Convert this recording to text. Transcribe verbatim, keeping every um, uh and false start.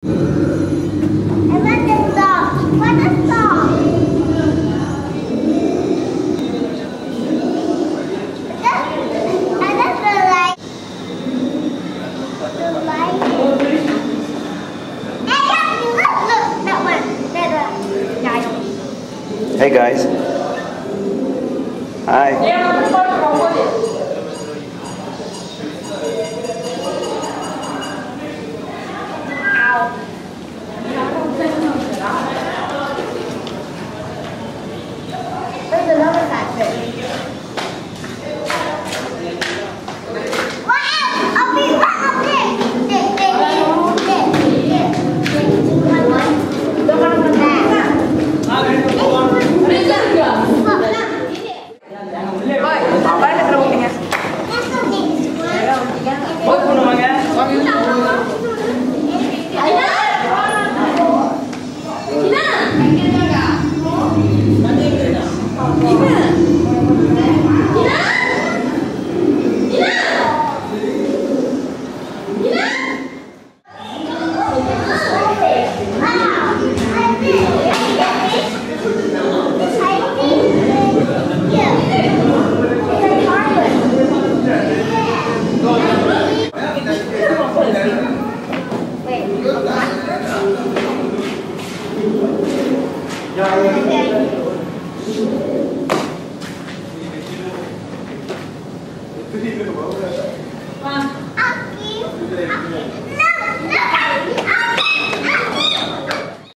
And what is dog? What is dog? I just feel like the light. Hey, Happy, look, look, that one, that one, guys. Hey guys. Hi. Yeah,